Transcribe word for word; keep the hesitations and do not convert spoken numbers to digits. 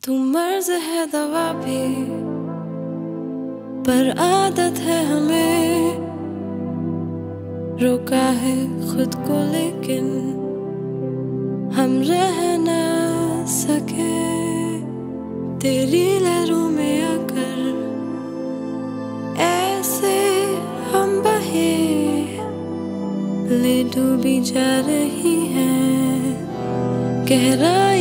तू मर्ज है दवा भी, पर आदत है हमें रोका है खुद को, लेकिन हम रह ना सके। तेरी लहरों में आकर ऐसे हम बहे, ले डूबी जा रही हैं गहराई